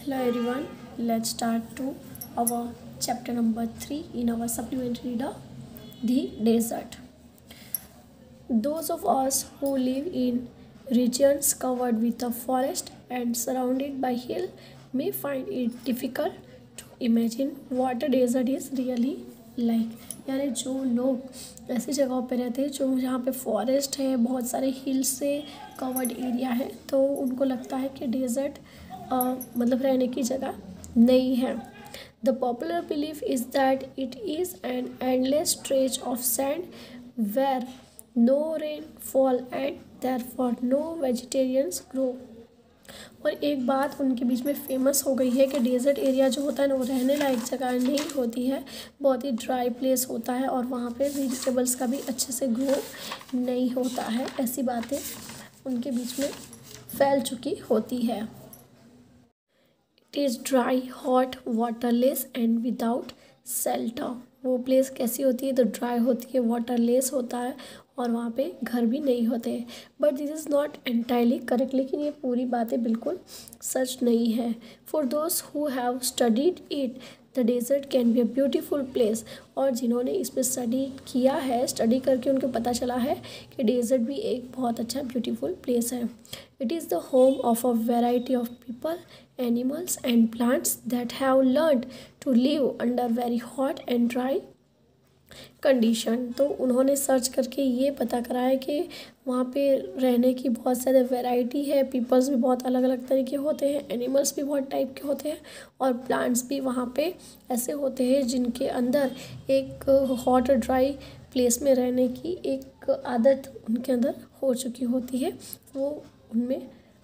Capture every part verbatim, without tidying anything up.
Hello everyone, let's start to our chapter number three in our supplementary reader, The Desert. Those of us who live in regions covered with a forest and surrounded by hill may find it difficult to imagine what a desert is really like. यानी जो लोग ऐसी जगहों पे रहते हैं जो जहाँ पे फॉरेस्ट है, बहुत सारे हिल से कवर्ड एरिया है, तो उनको लगता है कि डेजर्ट मतलब रहने की जगह नहीं है. The popular belief is that it is an endless stretch of sand where no rain fall and therefore no vegetarians grow. और एक बात उनके बीच में फेमस हो गई है कि डेजर्ट एरिया जो होता है ना वो रहने लायक जगह नहीं होती है, बहुत ही ड्राई प्लेस होता है और वहाँ पे वेजिटेबल्स का भी अच्छे से ग्रो नहीं होता है. ऐसी बातें उनके बीच में फैल चुकी होती है. It is dry, hot, waterless and without shelter. वो प्लेस कैसी होती है? तो ड्राई होती है, वाटरलेस होता है और वहाँ पे घर भी नहीं होते हैं. But this is not entirely correct, लेकिन ये पूरी बातें बिल्कुल सच नहीं है. For those who have studied it the desert can be a beautiful place. और जिन्होंने इस पर स्टडी किया है, स्टडी करके उनको पता चला है कि डेजर्ट भी एक बहुत अच्छा ब्यूटीफुल प्लेस है. It is the home of a variety of people, animals and plants that have learned to live under very hot and dry condition. तो उन्होंने सर्च करके ये पता करा है कि वहाँ पे रहने की बहुत ज़्यादा वैरायटी है, पीपल्स भी बहुत अलग अलग तरह के होते हैं, एनिमल्स भी बहुत टाइप के होते हैं और प्लांट्स भी वहाँ पे ऐसे होते हैं जिनके अंदर एक हॉट और ड्राई प्लेस में रहने की एक आदत उनके अंदर हो चुकी होती है. वो उनमें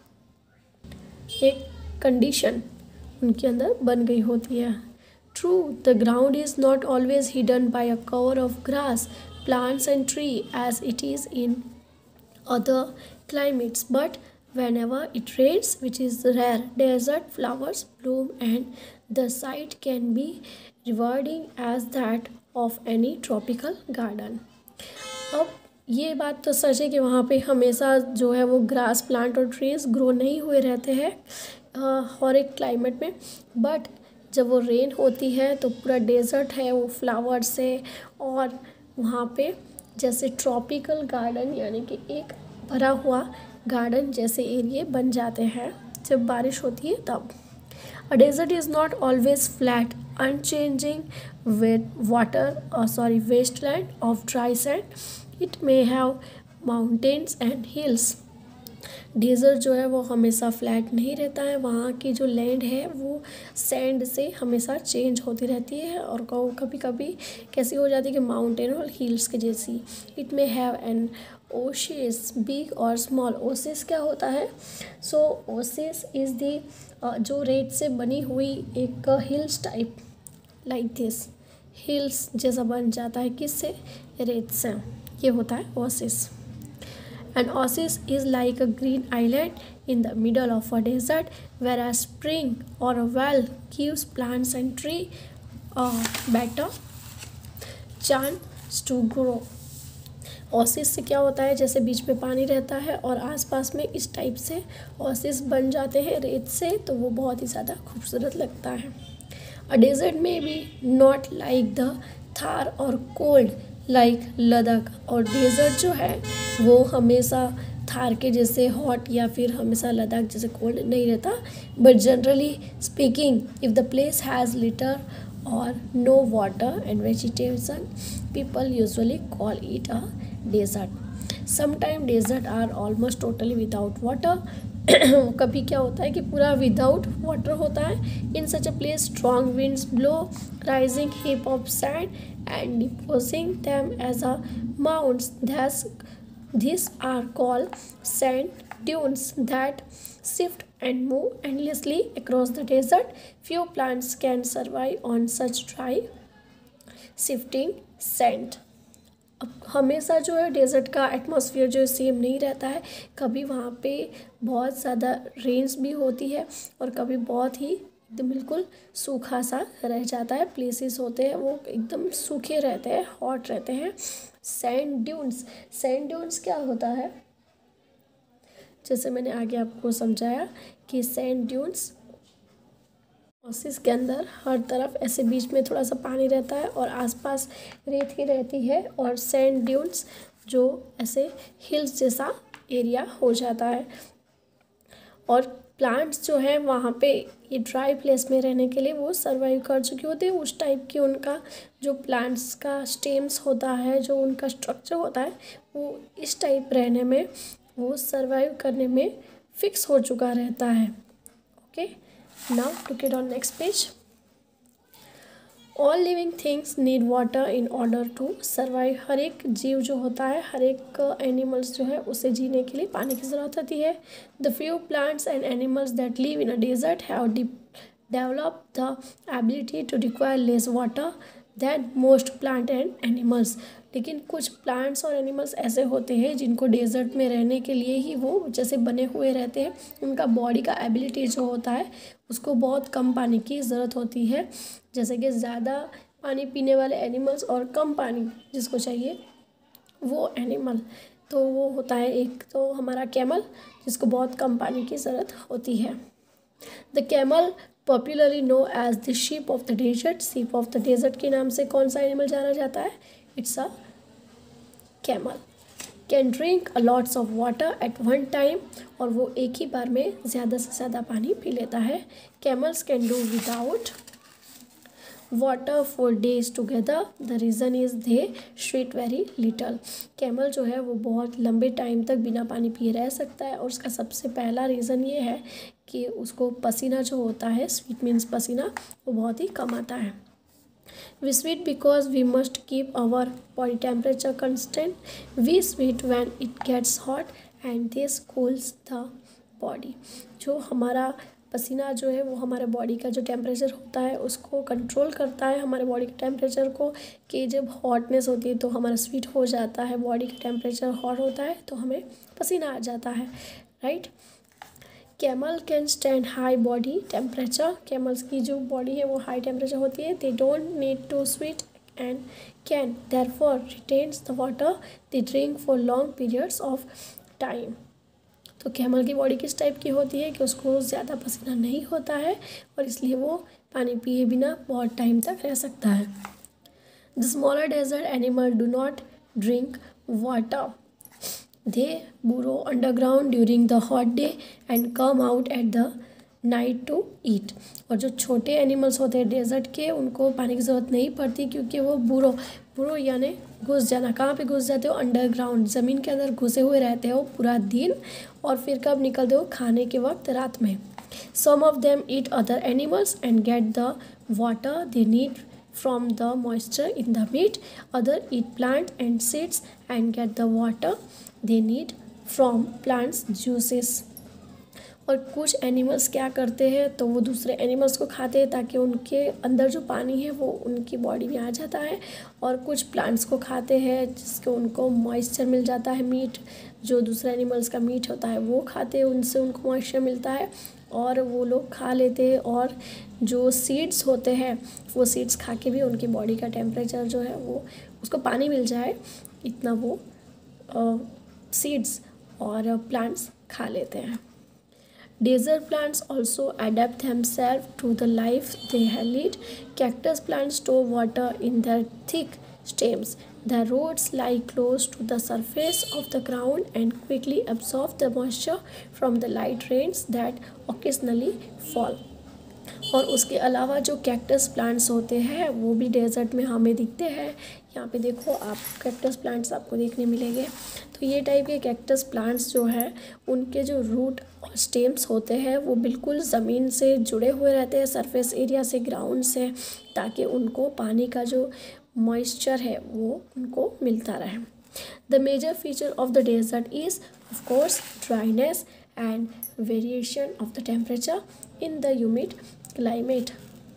एक कंडीशन उनके अंदर बन गई होती है. True, the ground is not always hidden by a cover of grass, plants and tree as it is in other climates, but whenever it rains, which is rare, desert flowers bloom and the sight can be rewarding as that of any tropical garden. अब ये बात तो सच है कि वहाँ पे हमेशा जो है वो ग्रास, प्लांट और ट्रीज ग्रो नहीं हुए रहते हैं हर एक क्लाइमेट में. बट जब वो रेन होती है तो पूरा डेजर्ट है, वो फ्लावर से और वहाँ पे जैसे ट्रॉपिकल गार्डन यानी कि एक भरा हुआ गार्डन जैसे एरिया बन जाते हैं जब बारिश होती है तब. A desert is not always flat, unchanging with water sorry wasteland of dry sand. It may have mountains and hills. Desert जो है वो हमेशा फ्लैट नहीं रहता है, वहाँ की जो लैंड है वो सैंड से हमेशा चेंज होती रहती है और कभी कभी कैसी हो जाती है कि माउंटेन और हिल्स के जैसी. It may have an oasis, big और स्मॉल. ओसिस क्या होता है? सो ओसिस इज़ दी जो रेत से बनी हुई एक hills type like this, hills जैसा बन जाता है किससे? रेत से. ये होता है oasis. An oasis is like a green island in the middle of a desert where a spring or a well gives plants and tree a better chance to grow. Oasis से क्या होता है? जैसे बीच में पानी रहता है और आसपास में इस टाइप से ओसिस बन जाते हैं रेत से, तो वो बहुत ही ज़्यादा खूबसूरत लगता है. अ डेजर्ट में be not like the Thar or cold like Ladakh. और डेजर्ट जो है वो हमेशा थार के जैसे हॉट या फिर हमेशा लद्दाख जैसे कोल्ड नहीं रहता. But generally speaking, if the place has little or no water and vegetation, people usually call it a desert. Sometime desert are almost totally without water. कभी क्या होता है कि पूरा विदाउट वाटर होता है. In such a place strong winds blow, rising heap of sand and depositing them as a mounds. Thus, these are called sand dunes that shift and move endlessly across the desert. Few plants can survive on such dry, shifting sand. अब हमेशा जो है desert का atmosphere जो same नहीं रहता है. कभी वहाँ पे बहुत ज़्यादा रेंस भी होती है और कभी बहुत ही एकदम बिल्कुल सूखा सा रह जाता है. प्लेसेस होते हैं वो एकदम सूखे रहते हैं, हॉट रहते हैं. सैंड ड्यून्स, सैंड ड्यून्स क्या होता है? जैसे मैंने आगे आपको समझाया कि सैंड ड्यून्स ओसिस के अंदर हर तरफ ऐसे बीच में थोड़ा सा पानी रहता है और आसपास रेत ही रहती है और सैंड ड्यून्स जो ऐसे हिल्स जैसा एरिया हो जाता है। और प्लांट्स जो है वहाँ पे ये ड्राई प्लेस में रहने के लिए वो सर्वाइव कर चुके होते हैं। उस टाइप की उनका जो प्लांट्स का स्टेम्स होता है, जो उनका स्ट्रक्चर होता है, वो इस टाइप रहने में, वो सर्वाइव करने में फिक्स हो चुका रहता है। Okay, now look it on next page. All living things need water in order to survive. हर एक जीव जो होता है, हर एक एनिमल्स जो है, उसे जीने के लिए पानी की ज़रूरत होती है। The few plants and animals that live in a desert have develop the ability to require less water than most plant and animals. लेकिन कुछ प्लांट्स और एनिमल्स ऐसे होते हैं जिनको डेजर्ट में रहने के लिए ही वो जैसे बने हुए रहते हैं, उनका बॉडी का एबिलिटी जो होता है उसको बहुत कम पानी की ज़रूरत होती है। जैसे कि ज़्यादा पानी पीने वाले एनिमल्स और कम पानी जिसको चाहिए वो एनिमल, तो वो होता है एक तो हमारा कैमल, जिसको बहुत कम पानी की ज़रूरत होती है। The camel popularly known as the sheep of the desert. Sheep of the desert के नाम से कौन सा एनिमल जाना जाता है? It's a camel. Can drink a lots of water at one time, और वो एक ही बार में ज़्यादा से ज़्यादा पानी पी लेता है। Camels can do without water for days together. The reason is they sweat very little. Camel जो है वो बहुत लंबे टाइम तक बिना पानी पिए रह सकता है, और उसका सबसे पहला रीज़न ये है कि उसको पसीना जो होता है, स्वीट मीन्स पसीना, वो बहुत ही कम आता है। We sweat because we must keep our body temperature constant. We sweat when it gets hot and this cools the body. जो हमारा पसीना जो है वो हमारे बॉडी का जो टेम्परेचर होता है उसको कंट्रोल करता है, हमारे बॉडी के टेम्परेचर को, कि जब हॉटनेस होती है तो हमारा स्वीट हो जाता है, बॉडी का टेम्परेचर हॉट होता है तो हमें पसीना आ जाता है, right. Camel can stand high body temperature. Camels की जो बॉडी है वो हाई टेम्परेचर होती है। They don't need to sweat and can therefore retains the water they drink for long periods of time. तो कैमल की बॉडी किस type की होती है कि उसको ज़्यादा पसीना नहीं होता है और इसलिए वो पानी पिए बिना बहुत टाइम तक रह सकता है। The smaller desert animal do not drink water. They burrow underground during the hot day and come out at the night to eat. और जो छोटे एनिमल्स होते हैं डेजर्ट के, उनको पानी की ज़रूरत नहीं पड़ती क्योंकि वो बुरो बुरो यानी घुस जाना। कहाँ पे घुस जाते हो? अंडरग्राउंड, ज़मीन के अंदर घुसे हुए रहते हो पूरा दिन, और फिर कब निकलते हो? खाने के वक्त, रात में। Some of them eat other animals and get the water they need from the moisture in the meat. Other eat plant and seeds and get the water they need from plants juices. और कुछ animals क्या करते हैं तो वो दूसरे animals को खाते हैं ताकि उनके अंदर जो पानी है वो उनकी बॉडी में आ जाता है, और कुछ प्लांट्स को खाते हैं जिसको उनको मॉइस्चर मिल जाता है। मीट जो दूसरे एनिमल्स का मीट होता है वो खाते हैं, उनसे उनको मॉइस्चर मिलता है और वो लोग खा लेते हैं। और जो सीड्स होते हैं वो सीड्स खा के भी उनकी बॉडी का टेम्परेचर जो है वो, उसको पानी मिल जाए इतना वो सीड्स और प्लांट्स खा लेते हैं। Desert plants also adapt themselves to the life they lead. Cactus plants store water in their thick stems. The roots lie close to the surface of the ground and quickly absorb the moisture from the light rains that occasionally fall. और उसके अलावा जो cactus plants होते हैं वो भी desert में हमें दिखते हैं। यहाँ पे देखो आप, कैक्टस प्लांट्स आपको देखने मिलेंगे। तो ये टाइप के कैक्टस प्लांट्स जो है उनके जो रूट और स्टेम्स होते हैं वो बिल्कुल ज़मीन से जुड़े हुए रहते हैं, सरफेस एरिया से, ग्राउंड से, ताकि उनको पानी का जो मॉइस्चर है वो उनको मिलता रहे। The major feature of the desert is of course dryness and variation of the temperature in the humid climate.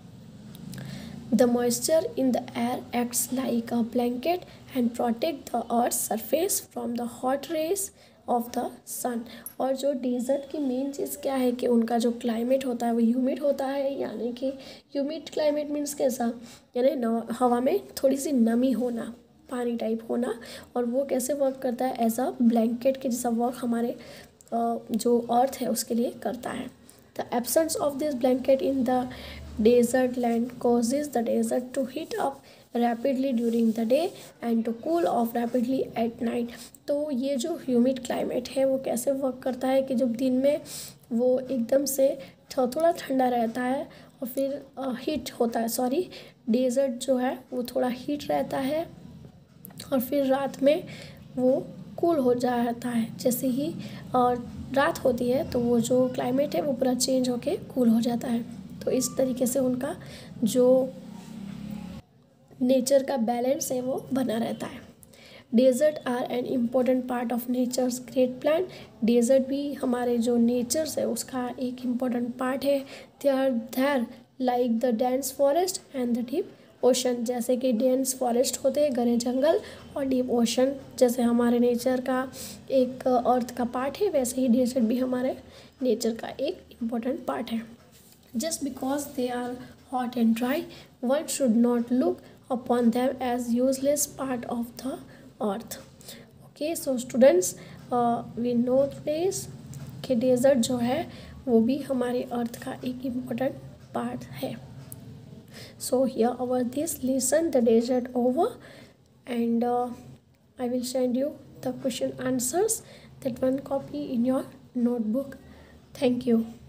The moisture in the air acts like a blanket and protect the earth's surface from the hot rays of the sun. और जो desert की main चीज़ क्या है कि उनका जो climate होता है वो ह्यूमिड होता है, यानी कि ह्यूमिड क्लाइमेट मीन्स कैसा, यानी हवा में थोड़ी सी नमी होना, पानी टाइप होना। और वो कैसे वर्क करता है? एज अ ब्लैंकेट के जैसा वर्क हमारे जो अर्थ है उसके लिए करता है। The absence of this blanket in the desert land causes the desert to heat up rapidly during the day and to cool off rapidly at night. तो ये जो ह्यूमिड क्लाइमेट है वो कैसे वर्क करता है कि जब दिन में वो एकदम से थोड़ा ठंडा रहता है और फिर हीट होता है, सॉरी डेजर्ट जो है वो थोड़ा हीट रहता है और फिर रात में वो कूल हो जाता है. जैसे ही और रात होती है तो वो जो क्लाइमेट है वो पूरा चेंज होके कूल हो जाता है. तो इस तरीके से उनका जो नेचर का बैलेंस है वो बना रहता है. Desert are an important part of nature's great plan. Desert भी हमारे जो नेचर्स है उसका एक इम्पोर्टेंट पार्ट है. They are there like the dense forest and the deep ocean. जैसे कि डेंस फॉरेस्ट होते हैं घने जंगल और डीप ओशन जैसे हमारे नेचर का एक अर्थ का पार्ट है, वैसे ही डेजर्ट भी हमारे नेचर का एक इम्पोर्टेंट पार्ट है. Just because they are hot and dry one should not look upon them as useless part of the earth. Okay, so students we know this कि डेजर्ट जो है वो भी हमारे अर्थ का एक इम्पोर्टेंट पार्ट है. So here our this lesson the desert over, and uh, I will send you the question answers, that one copy in your notebook. Thank you.